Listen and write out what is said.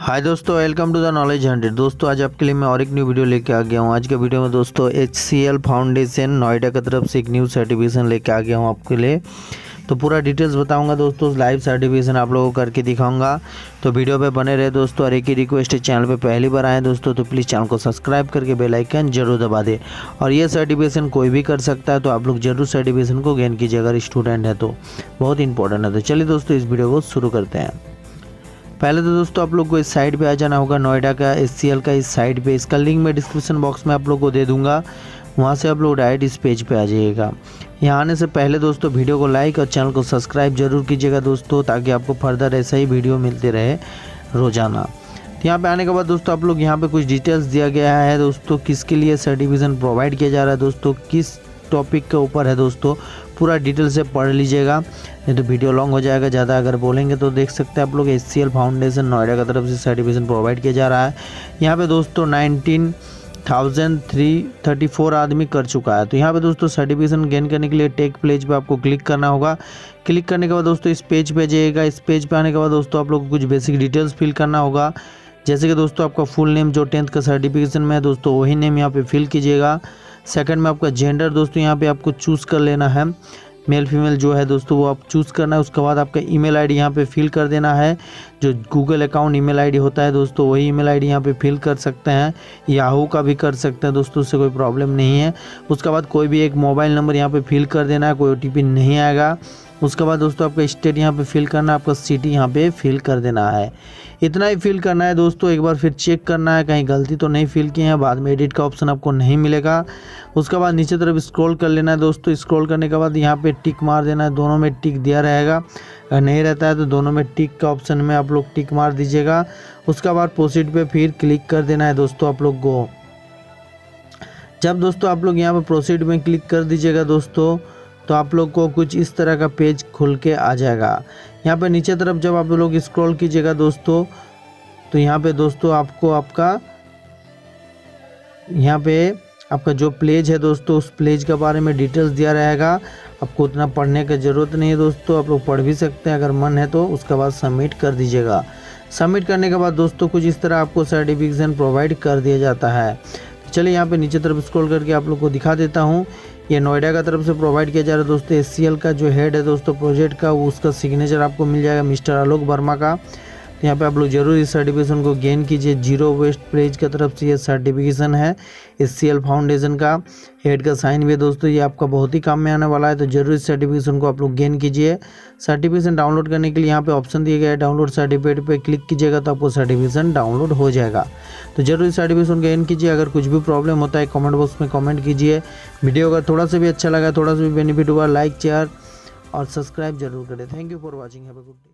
हाय दोस्तों, welcome to the knowledge 100। दोस्तों आज आपके लिए मैं और एक न्यू वीडियो लेके आ गया हूँ। आज के वीडियो में दोस्तों HCL फाउंडेशन नोएडा की तरफ से एक न्यू सर्टिफिकेशन लेके आ गया हूँ आपके लिए। तो पूरा डिटेल्स बताऊंगा दोस्तों, लाइव सर्टिफिकेशन आप लोगों को करके दिखाऊंगा। तो वीडियो पे बने रहे दोस्तों। और एक ही रिक्वेस्ट है, चैनल पे पहली बार आए दोस्तों तो प्लीज़ चैनल को सब्सक्राइब करके बेल आइकन जरूर दबा दे। और ये सर्टिफिकेशन कोई भी कर सकता है, तो आप लोग जरूर सर्टिफिकेशन को गेन कीजिए अगर स्टूडेंट है तो, बहुत इंपॉर्टेंट है। तो चलिए दोस्तों इस वीडियो को शुरू करते हैं। पहले तो दोस्तों आप लोग को इस साइट पे आ जाना होगा, नोएडा का HCL का इस साइट पे। इसका लिंक मैं डिस्क्रिप्शन बॉक्स में आप लोग को दे दूंगा, वहाँ से आप लोग डायरेक्ट इस पेज पे आ जाइएगा। यहाँ आने से पहले दोस्तों वीडियो को लाइक और चैनल को सब्सक्राइब जरूर कीजिएगा दोस्तों, ताकि आपको फर्दर ऐसा ही वीडियो मिलते रहे रोज़ाना। तो यहाँ पे आने के बाद दोस्तों आप लोग यहाँ पे कुछ डिटेल्स दिया गया है दोस्तों, किसके लिए सर्टिफिकेशन प्रोवाइड किया जा रहा है दोस्तों, किस टॉपिक के ऊपर है दोस्तों, पूरा डिटेल से पढ़ लीजिएगा, नहीं तो वीडियो लॉन्ग हो जाएगा ज़्यादा अगर बोलेंगे। तो देख सकते हैं आप लोग HCL फाउंडेशन नोएडा की तरफ से सर्टिफिकेशन प्रोवाइड किया जा रहा है। यहाँ पे दोस्तों 19,334 आदमी कर चुका है। तो यहाँ पे दोस्तों सर्टिफिकेशन गेन करने के लिए टेक पेज पे आपको क्लिक करना होगा। क्लिक करने के बाद दोस्तों इस पेज पे जाइएगा। इस पेज पे आने के बाद दोस्तों आप लोग को कुछ बेसिक डिटेल्स फिल करना होगा, जैसे कि दोस्तों आपका फुल नेम जो 10th का सर्टिफिकेशन में है दोस्तों वही नेम यहाँ पे फिल कीजिएगा। सेकंड में आपका जेंडर दोस्तों यहाँ पे आपको चूज़ कर लेना है, मेल फीमेल जो है दोस्तों वो आप चूज़ करना है। उसके बाद आपका ईमेल आईडी यहाँ पे फिल कर देना है, जो गूगल अकाउंट ईमेल आईडी होता है दोस्तों वही ईमेल आईडी यहाँ पे फिल कर सकते हैं। याहू का भी कर सकते हैं दोस्तों, उससे कोई प्रॉब्लम नहीं है। उसके बाद कोई भी एक मोबाइल नंबर यहाँ पे फिल कर देना है, कोई OTP नहीं आएगा। उसके बाद दोस्तों आपका स्टेट यहाँ पे फिल करना है, आपका सिटी यहाँ पे फिल कर देना है। इतना ही फिल करना है दोस्तों। एक बार फिर चेक करना है कहीं गलती तो नहीं फिल किए हैं, बाद में एडिट का ऑप्शन आपको नहीं मिलेगा। उसके बाद नीचे तरफ स्क्रॉल कर लेना है दोस्तों। स्क्रॉल करने के बाद यहाँ पे टिक मार देना है, दोनों में टिक दिया रहेगा, अगर नहीं रहता है तो दोनों में टिक का ऑप्शन में आप लोग टिक मार दीजिएगा। उसके बाद प्रोसीड पे फिर क्लिक कर देना है दोस्तों आप लोग को। जब दोस्तों आप लोग यहाँ पे प्रोसीड में क्लिक कर दीजिएगा दोस्तों, तो आप लोग को कुछ इस तरह का पेज खुल के आ जाएगा। यहाँ पे नीचे तरफ जब आप लोग स्क्रॉल कीजिएगा दोस्तों, तो यहाँ पे दोस्तों आपको यहाँ पे आपका जो प्लेज है दोस्तों, उस प्लेज के बारे में डिटेल्स दिया रहेगा। आपको उतना पढ़ने की ज़रूरत नहीं है दोस्तों, आप लोग पढ़ भी सकते हैं अगर मन है तो। उसके बाद सबमिट कर दीजिएगा। सबमिट करने के बाद दोस्तों कुछ इस तरह आपको सर्टिफिकेशन प्रोवाइड कर दिया जाता है। चलिए यहाँ पे नीचे तरफ स्क्रॉल करके आप लोग को दिखा देता हूँ। ये नोएडा का तरफ से प्रोवाइड किया जा रहा है दोस्तों। HCL का जो हेड है दोस्तों प्रोजेक्ट का, वो उसका सिग्नेचर आपको मिल जाएगा, मिस्टर आलोक वर्मा का। तो यहाँ पे आप लोग जरूर इस सर्टिफिकेशन को गेन कीजिए। जीरो वेस्ट पेज की तरफ से ये सर्टिफिकेशन है HCL फाउंडेशन का। हेड का साइन भी है दोस्तों, ये आपका बहुत ही काम में आने वाला है। तो जरूर इस सर्टिफिकेशन को आप लोग गेन कीजिए। सर्टिफिकेशन डाउनलोड करने के लिए यहाँ पे ऑप्शन दिया गया है, डाउनलोड सर्टिफिकेट पे क्लिक कीजिएगा तो आपको सर्टिफिकेशन डाउनलोड हो जाएगा। तो जरूर इस सर्टिफिकेशन गेन कीजिए। अगर कुछ भी प्रॉब्लम होता है कमेंट बॉक्स में कमेंट कीजिए। वीडियो अगर थोड़ा सा भी अच्छा लगा, थोड़ा सा भी बेनिफिट हुआ, लाइक शेयर और सब्सक्राइब जरूर करें। Thank you for watching, have a good day.